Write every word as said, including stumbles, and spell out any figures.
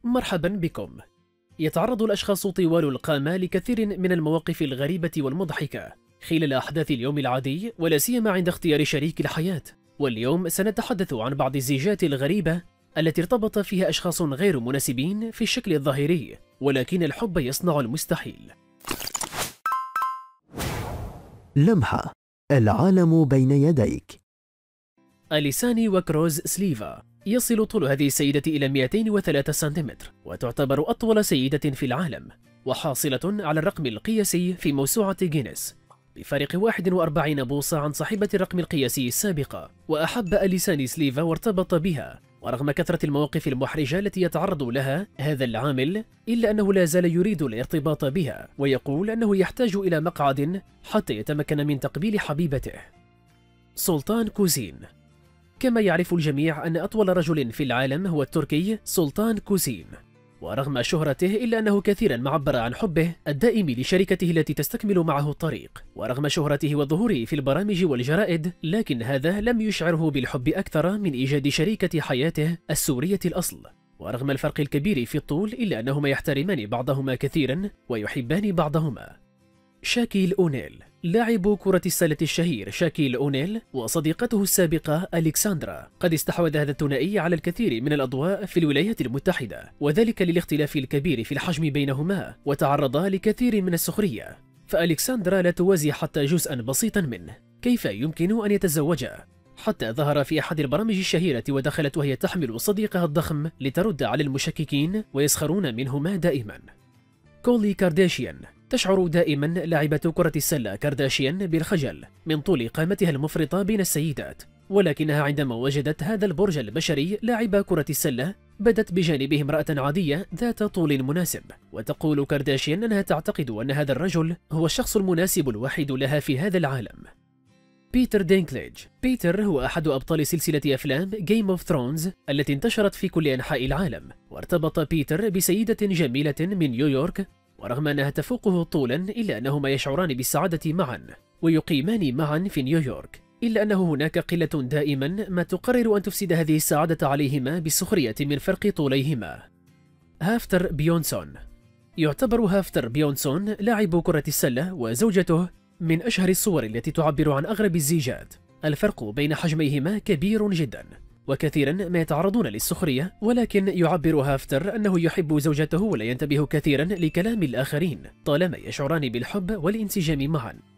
مرحبا بكم. يتعرض الأشخاص طوال القامة لكثير من المواقف الغريبة والمضحكة خلال أحداث اليوم العادي، ولا سيما عند اختيار شريك الحياة. واليوم سنتحدث عن بعض الزيجات الغريبة التي ارتبط فيها أشخاص غير مناسبين في الشكل الظاهري، ولكن الحب يصنع المستحيل. لمحة: العالم بين يديك. أليساني وكروز سليفا. يصل طول هذه السيدة إلى مئتين وثلاثة سنتيمتر، وتعتبر أطول سيدة في العالم، وحاصلة على الرقم القياسي في موسوعة جينيس بفارق واحد وأربعين بوصة عن صاحبة الرقم القياسي السابقة. وأحب أليساني سليفا وارتبط بها، ورغم كثرة المواقف المحرجة التي يتعرض لها هذا العامل، إلا أنه لا زال يريد الارتباط بها، ويقول أنه يحتاج إلى مقعد حتى يتمكن من تقبيل حبيبته. سلطان كوزين. كما يعرف الجميع أن أطول رجل في العالم هو التركي سلطان كوزين، ورغم شهرته إلا أنه كثيرا ما عبر عن حبه الدائم لشركته التي تستكمل معه الطريق. ورغم شهرته وظهوره في البرامج والجرائد، لكن هذا لم يشعره بالحب أكثر من إيجاد شريكة حياته السورية الأصل. ورغم الفرق الكبير في الطول، إلا أنهما يحترمان بعضهما كثيرا ويحبان بعضهما. شاكيل أونيل. لاعب كرة السلة الشهير شاكيل أونيل وصديقته السابقة ألكسندرا قد استحوذ هذا الثنائي على الكثير من الأضواء في الولايات المتحدة، وذلك للاختلاف الكبير في الحجم بينهما، وتعرضا لكثير من السخرية. فألكسندرا لا توازي حتى جزءا بسيطا منه. كيف يمكن أن يتزوجا؟ حتى ظهر في أحد البرامج الشهيرة ودخلت وهي تحمل صديقها الضخم لترد على المشككين ويسخرون منهما دائما. كولي كارداشيان. تشعر دائما لاعبة كرة السلة كارداشيان بالخجل من طول قامتها المفرطة بين السيدات، ولكنها عندما وجدت هذا البرج البشري لاعب كرة السلة بدت بجانبه امرأة عادية ذات طول مناسب. وتقول كارداشيان أنها تعتقد أن هذا الرجل هو الشخص المناسب الوحيد لها في هذا العالم. بيتر دينكليج. بيتر هو أحد أبطال سلسلة أفلام جيم اوف ثرونز التي انتشرت في كل أنحاء العالم. وارتبط بيتر بسيدة جميلة من نيويورك، ورغم أنها تفوقه طولا إلا أنهما يشعران بالسعادة معا ويقيمان معا في نيويورك، إلا أنه هناك قلة دائما ما تقرر أن تفسد هذه السعادة عليهما بالسخرية من فرق طوليهما. هافتر بيونسون. يعتبر هافتر بيونسون لاعب كرة السلة وزوجته من أشهر الصور التي تعبر عن أغرب الزيجات. الفرق بين حجميهما كبير جدا، وكثيرا ما يتعرضون للسخرية، ولكن يعبر هافتر أنه يحب زوجته ولا ينتبه كثيرا لكلام الآخرين طالما يشعران بالحب والانسجام معا.